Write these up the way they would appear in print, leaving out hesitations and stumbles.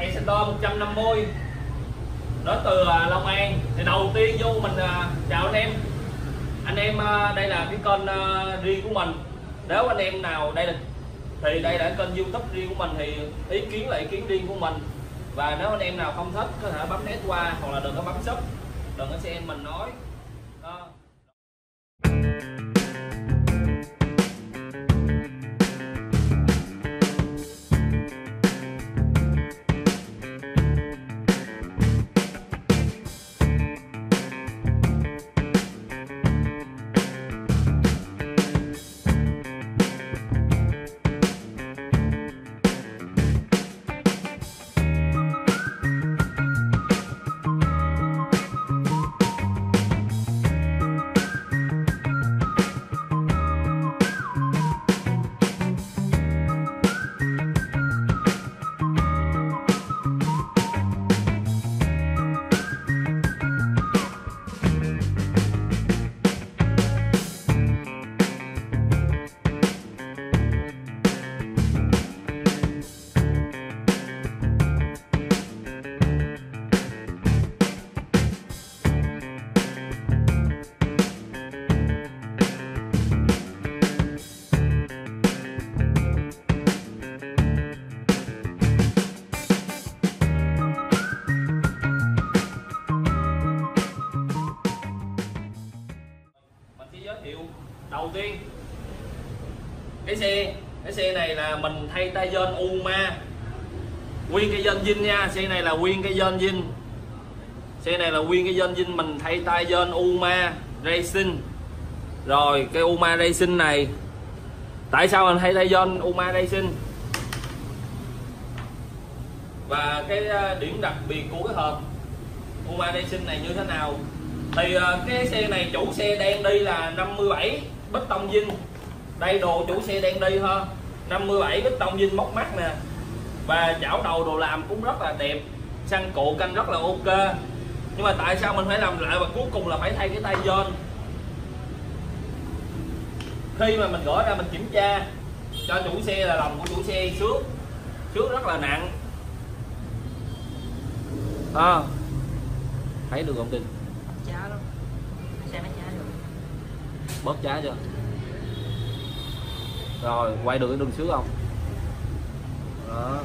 Exeter 150 đến từ Long An. Thì đầu tiên vô mình chào anh em đây là cái kênh riêng của mình. Nếu anh em nào đây thì đây là kênh YouTube riêng của mình thì ý kiến là ý kiến riêng của mình, và nếu anh em nào không thích có thể bấm nét qua hoặc là đừng có bấm sub, đừng có xem mình nói đó. Giới thiệu đầu tiên cái xe này là mình thay tay dên Uma nguyên cái dên zin nha. Xe này là nguyên cái dên zin, xe này là nguyên cái dên zin mình thay tay dên Uma Racing. Rồi cái Uma Racing này, tại sao mình thay tay dên Uma Racing và cái điểm đặc biệt của cái hộp Uma Racing này như thế nào? Thì cái xe này chủ xe đang đi là 57 bích tông zin. Đây đồ chủ xe đang đi ha, 57 bích tông zin móc mắt nè, và chảo đầu đồ làm cũng rất là đẹp, xăng cộ canh rất là ok. Nhưng mà tại sao mình phải làm lại và cuối cùng là phải thay cái tay dên? Khi mà mình gỡ ra mình kiểm tra cho chủ xe là lòng của chủ xe xước rất là nặng thấy được không Trinh? Bớt giá chưa? Rồi quay được cái đường xước không? Đó.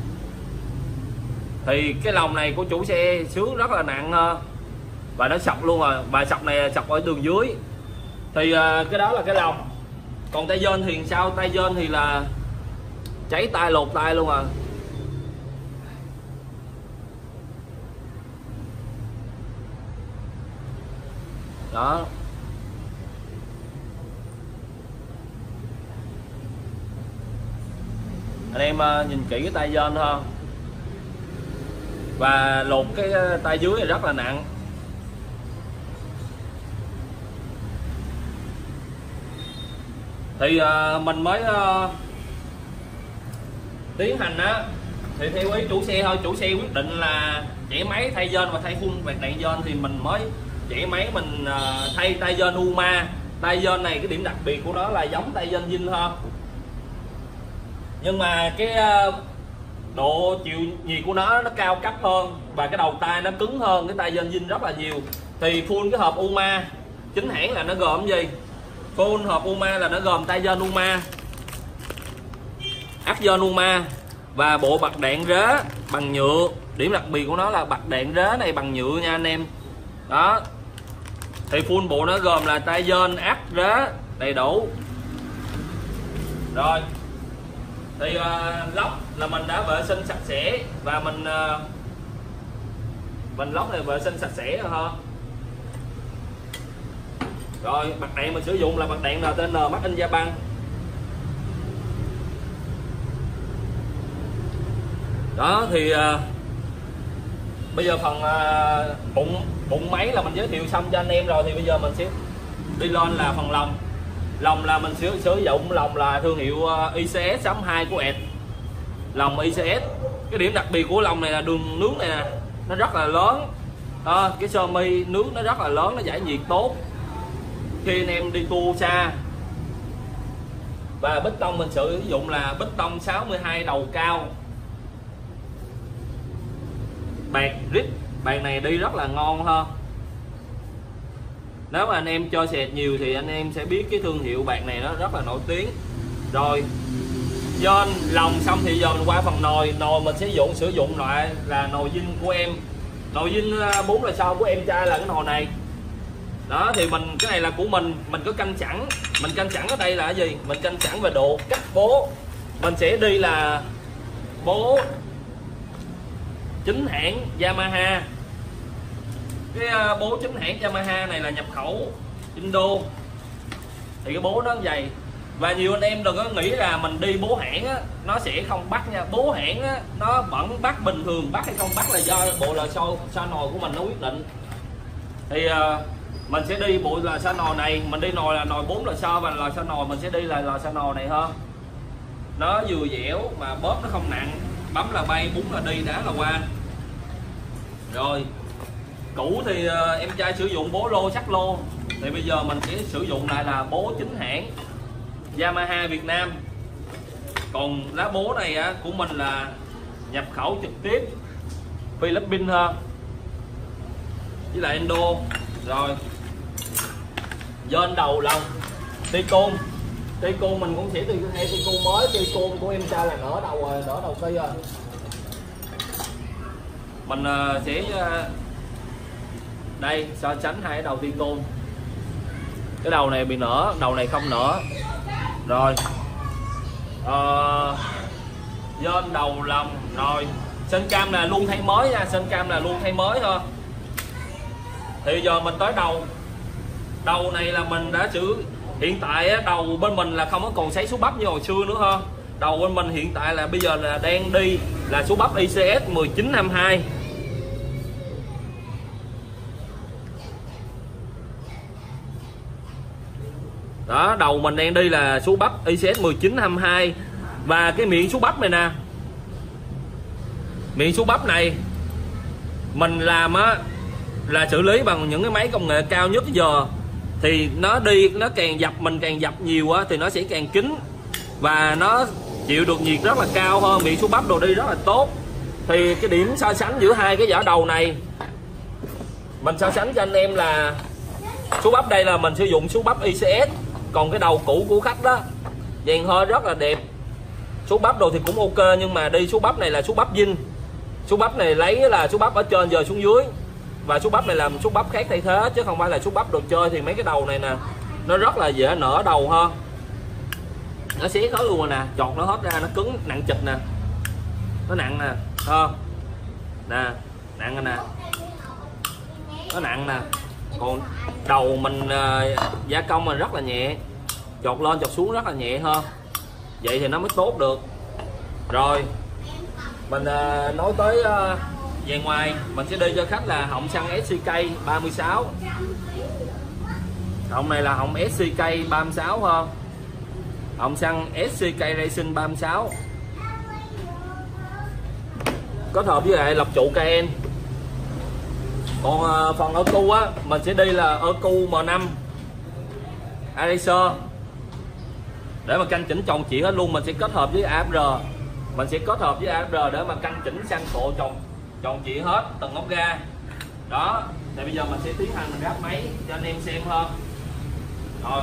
Thì cái lòng này của chủ xe xước rất là nặng và nó sọc luôn rồi, và sọc này sọc ở đường dưới. Thì cái đó là cái lòng. Còn tay dên thì sao? Tay dên thì là cháy tay lột tay luôn à. Đó. Anh em nhìn kỹ cái tay dên ha, và lột cái tay dưới này rất là nặng. Thì mình mới tiến hành á, thì theo ý chủ xe thôi. Chủ xe quyết định là chạy máy thay dên và thay phun vẹt đạn dên thì mình mới chạy máy mình thay tay dên Uma. Tay dên này cái điểm đặc biệt của nó là giống tay dên zin ha, nhưng mà cái độ chịu nhiệt của nó cao cấp hơn và cái đầu tay nó cứng hơn cái tay dên zin rất là nhiều. Thì full cái hộp Uma chính hãng là nó gồm gì? Full hộp Uma là nó gồm tay dên Uma, ắc dên Uma và bộ bật đạn rế bằng nhựa. Điểm đặc biệt của nó là bật đạn rế này bằng nhựa nha anh em. Đó. Thì full bộ nó gồm là tay dên, ắc, rế đầy đủ. Rồi. Thì lốc là mình đã vệ sinh sạch sẽ và mình lốc này vệ sinh sạch sẽ rồi ha. Rồi bật đạn mình sử dụng là bật đạn RTN Made in Japan. Đó thì bây giờ phần bụng máy là mình giới thiệu xong cho anh em rồi, thì bây giờ mình sẽ đi lên là phần lòng. Lòng là mình sử dụng lòng là thương hiệu ICS-2 của ED. Lòng ICS, cái điểm đặc biệt của lòng này là đường nướng này nè, nó rất là lớn. Cái sơ mi nướng nó rất là lớn, nó giải nhiệt tốt khi anh em đi tour xa. Và bích tông mình sử dụng là bích tông 62 đầu cao. Bạc này đi rất là ngon ha. Nếu mà anh em chơi xẹt nhiều thì anh em sẽ biết cái thương hiệu bạc này nó rất là nổi tiếng. Rồi dên lòng xong thì giờ mình qua phần nồi. Nồi mình sẽ sử dụng loại là nồi zin của em. Nồi zin 4 là sao của em trai là cái nồi này. Đó thì cái này là của mình có canh chẵn. Mình canh chẵn ở đây là cái gì? Mình canh chẵn về độ cắt bố. Mình sẽ đi là bố chính hãng Yamaha. Cái bố chính hãng Yamaha này là nhập khẩu Indo. Thì cái bố nó dày. Và nhiều anh em đừng có nghĩ là mình đi bố hãng á, nó sẽ không bắt nha. Bố hãng á, nó vẫn bắt bình thường. Bắt hay không bắt là do bộ lò xo nồi của mình nó quyết định. Thì mình sẽ đi bộ lò xo nồi này. Mình đi nồi là nồi 4 lò xo. Và lò xo nồi mình sẽ đi là lò xo nồi này hơn. Nó vừa dẻo mà bóp nó không nặng. Bấm là bay, búng là đi, đá là qua. Rồi cũ thì em trai sử dụng bố lô sắt lô. Thì bây giờ mình sẽ sử dụng lại là bố chính hãng Yamaha Việt Nam. Còn lá bố này á, của mình là nhập khẩu trực tiếp Philippines hơn, với lại Indo. Rồi dên đầu lòng Ticon mình cũng sẽ hay Ticon mới. Ticon của em trai là nở đầu rồi, nở đầu cây rồi. Mình sẽ đây so sánh hai cái đầu Ticon. Cái đầu này bị nở, đầu này không nở. Rồi dên đầu lòng. Rồi sên cam là luôn thay mới nha, sên cam là luôn thay mới thôi. Thì giờ mình tới đầu này là mình đã hiện tại á, đầu bên mình là không có còn sấy số bắp như hồi xưa nữa ha. Đầu bên mình hiện tại là bây giờ là đang đi là số bắp ICS 1922. Đó, đầu mình đang đi là số bắp ICS 1922. Và cái miệng số bắp này nè, miệng số bắp này mình làm á là xử lý bằng những cái máy công nghệ cao nhất giờ. Thì nó càng dập, mình càng dập nhiều á thì nó sẽ càng kín và nó chịu được nhiệt rất là cao hơn. Miệng số bắp đồ đi rất là tốt. Thì cái điểm so sánh giữa hai cái vỏ đầu này, mình so sánh cho anh em là số bắp đây là mình sử dụng số bắp ICS. Còn cái đầu cũ của khách đó, dàn hơi rất là đẹp. Số bắp đồ thì cũng ok, nhưng mà đi số bắp này là số bắp zin. Số bắp này lấy là số bắp ở trên giờ xuống dưới. Và số bắp này làm số bắp khác thay thế, chứ không phải là số bắp đồ chơi. Thì mấy cái đầu này nè, nó rất là dễ nở đầu hơn. Nó xé khói luôn rồi nè, chọt nó hết ra, nó cứng nặng chịch nè. Nó nặng nè, nè, nặng rồi nè. Nó nặng nè. Còn đầu mình gia công mình rất là nhẹ, chọt lên chọt xuống rất là nhẹ hơn. Vậy thì nó mới tốt được. Rồi mình nói tới về ngoài, mình sẽ đi cho khách là họng xăng SCK 36. Họng này là họng SCK 36 hơn. Họng xăng SCK Racing 36 kết hợp với lại lọc trụ KN. Còn phần ơ cu á, mình sẽ đi là ơ cu M5 Eraser để mà canh chỉnh tròn chỉ hết luôn. Mình sẽ kết hợp với AFR, để mà canh chỉnh sang độ tròn chỉ hết từng ốc ga. Đó, thì bây giờ mình sẽ tiến hành ráp máy cho anh em xem hơn. Rồi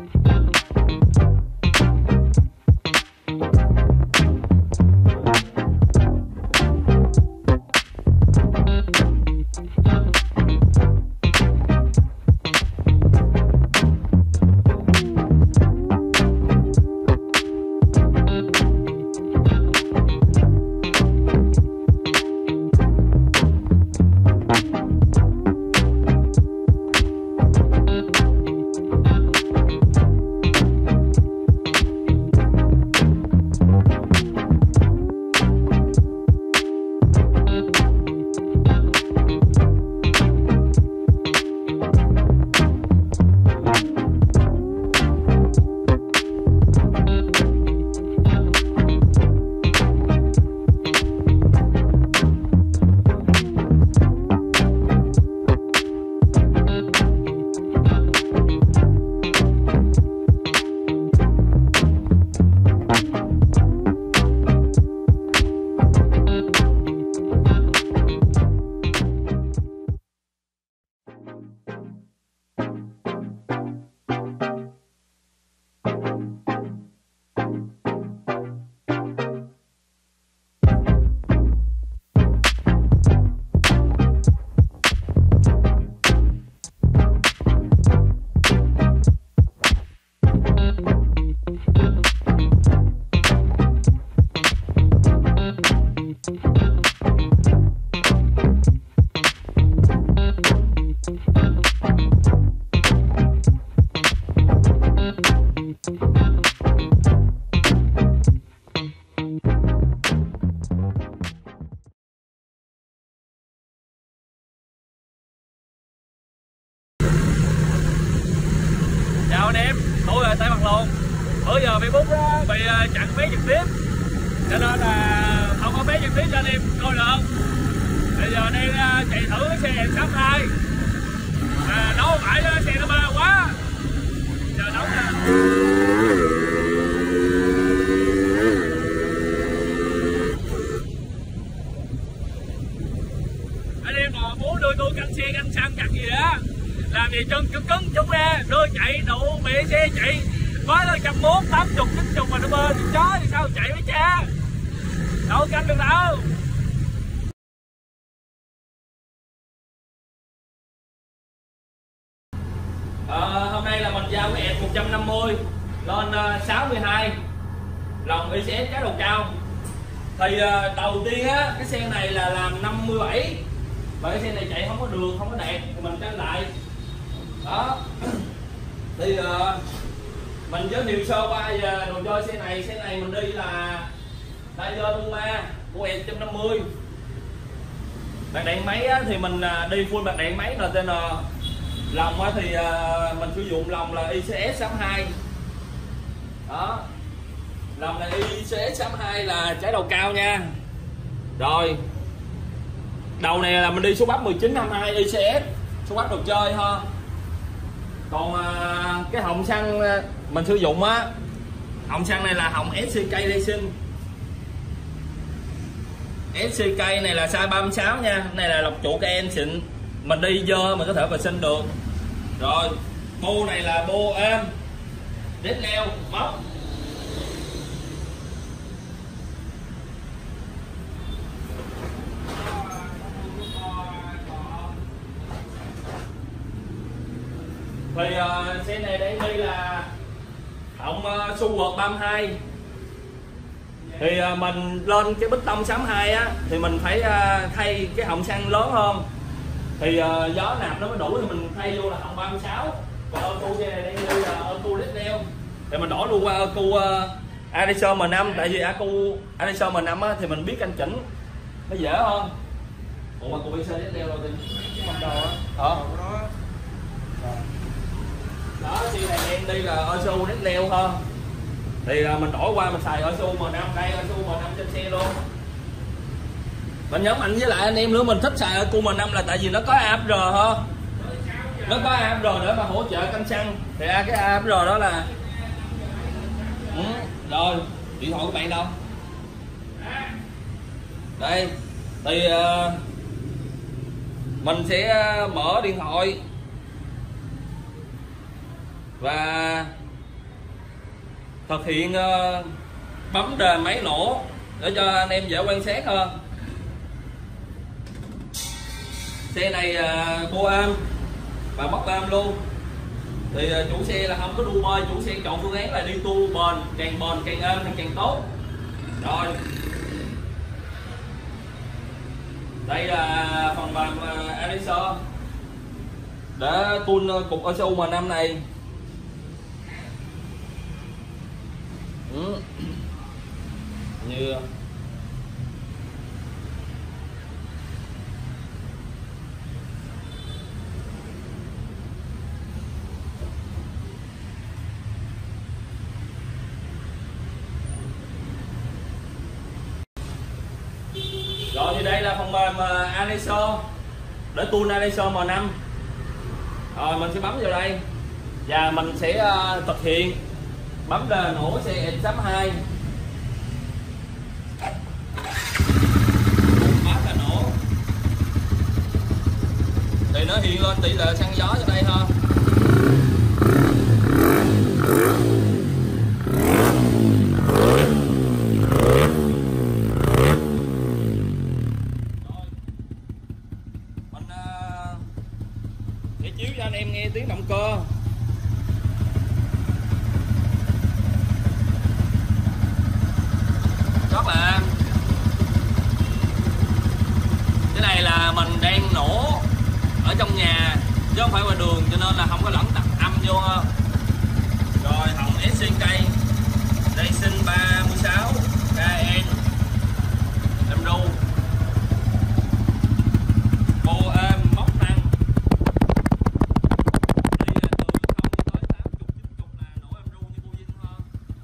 Chào anh em, tôi là Tây Mặt Luôn. Bữa giờ Facebook á, bị chặn vé trực tiếp, cho nên là không có vé trực tiếp cho anh em coi được. Bây giờ đang chạy thử cái xe M62, nó không phải xe nó ba quá. Giờ nóng nè. Anh em mà muốn đưa tôi canh xe canh xăng chặt gì á, làm gì chân cứng chúng ra đưa chạy đủ mẹ xe chạy nói lên 180 80 90 mà nó bơ thì chó thì sao chạy với cha đâu canh được đâu. Hôm nay là mình giao cái ẹt 150 lên 62 lòng ICS trái đầu cao. Thì đầu tiên á, cái xe này là làm 57 và cái xe này chạy không có đường không có đẹp thì mình tranh lại đó. Thì mình giới thiệu sơ qua về đồ chơi xe này mình đi là Tiger Puma của ES 150. Bạc đèn máy á, thì mình đi full bạc đèn máy NTN. Lòng á, thì mình sử dụng lòng là ICS 62 đó. Lòng này ICS 62 là trái đầu cao nha. Rồi đầu này là mình đi số bắp 1922 ICS, số bắp đồ chơi ha. Còn cái họng xăng mình sử dụng á, họng xăng này là họng SCK Racing. SCK này là size 36 nha, này là lọc trụ KN xịn, mình đi dơ mình có thể vệ sinh được. Rồi bô này là bô êm đít leo móc. Thì xe này đang đi là họng Suzuki 32. Thì mình lên cái bích tông 62 á thì mình phải thay cái họng xăng lớn hơn, thì gió nạp nó mới đủ thì mình thay vô là họng 36. Còn Eco xe này đang đi là Eco Leo thì mình đổi luôn qua Eco Adisher M5, tại vì Eco Adisher M5 á thì mình biết canh chỉnh nó dễ hơn. Ủa mà Eco Adisher Leo đâu thì không đâu á. Đó, xe này em đi là Isuzu Next Leo hơn. Thì mình đổi qua mình xài Isuzu M5 đây, Isuzu M5 trên xe luôn. Mình nhấn mạnh với lại anh em nữa, mình thích xài Isuzu M5 là tại vì nó có AFR ha. Nó có AFR để mà hỗ trợ canh xăng. Thì cái AFR đó là rồi, điện thoại của bạn đâu? Đây. Thì mình sẽ mở điện thoại và thực hiện bấm đề máy nổ để cho anh em dễ quan sát hơn. Xe này bô am và móc am luôn, thì chủ xe là không có đu bơi, chủ xe chọn phương án là đi tu bền càng êm thì càng tốt. Rồi đây là phần mềm Eraser để tuôn cục ECU M5 này. Như rồi thì đây là phần mềm Eraser để tuôn Eraser M5. Rồi mình sẽ bấm vào đây và mình sẽ thực hiện bấm đề nổ xe X82. Bấm là nổ thì nó hiện lên tỷ lệ xăng gió ở đây ha. Để chiếu cho anh em nghe tiếng động cơ. Rất là cái này là mình đang nổ ở trong nhà chứ không phải ngoài đường, cho nên là không có lẫn tạp âm vô ha. Rồi hỏng SCK Racing 36 KN Emro bô êm móc tăng đi từ 0 tới 80 90 là nổ Emro như bô Vinh hơn.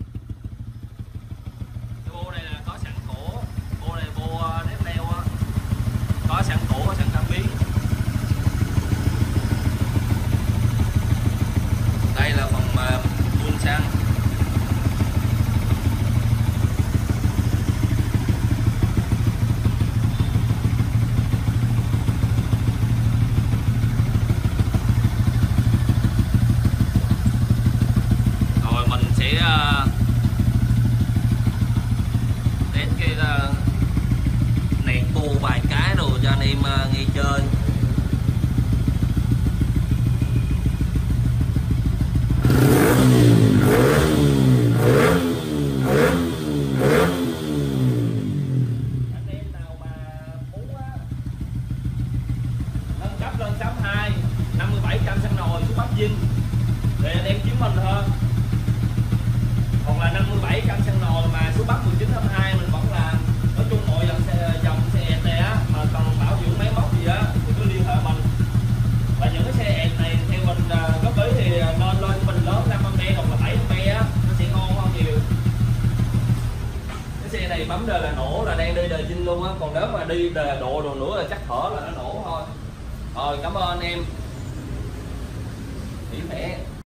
Cái bô này là có sẵn cổ, bô này bô nếp leo á, có sẵn cổ, có sẵn cảm biến. Đây là phần mềm tuôn xăng. Rồi mình sẽ test cái nẹt bô vài cái rồi cho anh em nghe chơi. Anh em nào mà muốn nâng cấp lên 62 57 trăm xăng nồi xuống Bắc Vinh thì anh em chiếu mình hơn. Còn là 57 trăm xăng nồi mà xuống Bắc 1922 mình vẫn làm. Nói chung mọi dòng xe ẹt này á mà cần bảo dưỡng máy móc gì á thì cứ liên hệ mình. Và những cái xe ẹt này theo mình góp ý thì nên lên cho mình lớn 5A hoặc là 7A á, nó sẽ ngon hơn nhiều. Cái xe này bấm đề là nổ, là đang đi đề Vinh luôn á, còn nếu mà đi đề độ đồ nữa là chắc thở là nó nổ thôi. Rồi cảm ơn anh em. Nghỉ khỏe.